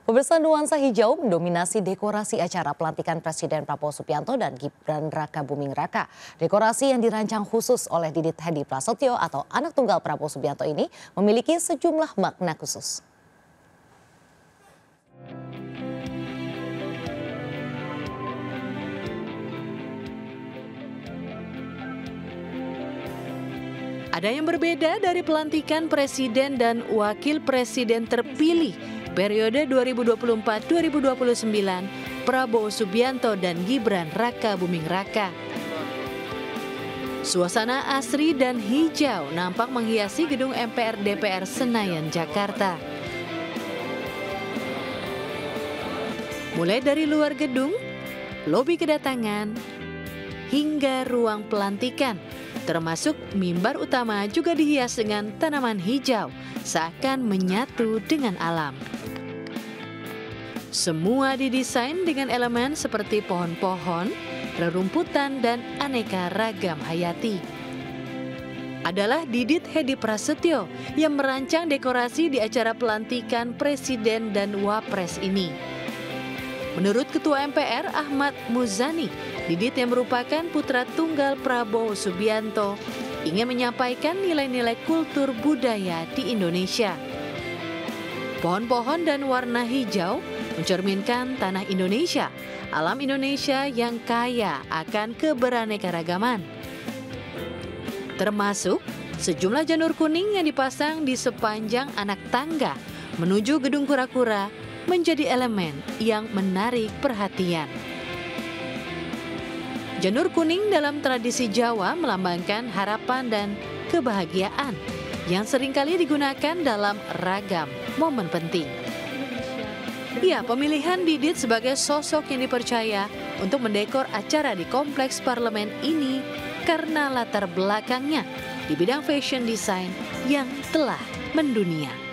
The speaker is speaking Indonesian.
Pemirsa, nuansa hijau mendominasi dekorasi acara pelantikan Presiden Prabowo Subianto dan Gibran Raka Buming Raka. Dekorasi yang dirancang khusus oleh Didit Hedi Prasetyo atau anak tunggal Prabowo Subianto ini memiliki sejumlah makna khusus. Ada yang berbeda dari pelantikan Presiden dan Wakil Presiden terpilih periode 2024-2029 Prabowo Subianto dan Gibran Raka Buming Raka. Suasana asri dan hijau nampak menghiasi gedung MPR DPR Senayan, Jakarta. Mulai dari luar gedung, lobi kedatangan, hingga ruang pelantikan, termasuk mimbar utama juga dihias dengan tanaman hijau, seakan menyatu dengan alam. Semua didesain dengan elemen seperti pohon-pohon, rerumputan, dan aneka ragam hayati. Adalah Didit Hedi Prasetyo yang merancang dekorasi di acara pelantikan Presiden dan Wapres ini. Menurut Ketua MPR Ahmad Muzani, Didit yang merupakan putra tunggal Prabowo Subianto ingin menyampaikan nilai-nilai kultur budaya di Indonesia. Pohon-pohon dan warna hijau mencerminkan tanah Indonesia, alam Indonesia yang kaya akan keberaneka-ragaman. Termasuk sejumlah janur kuning yang dipasang di sepanjang anak tangga menuju gedung kura-kura menjadi elemen yang menarik perhatian. Janur kuning dalam tradisi Jawa melambangkan harapan dan kebahagiaan yang seringkali digunakan dalam ragam momen penting. Ya, pemilihan Didit sebagai sosok yang dipercaya untuk mendekor acara di kompleks parlemen ini karena latar belakangnya di bidang fashion design yang telah mendunia.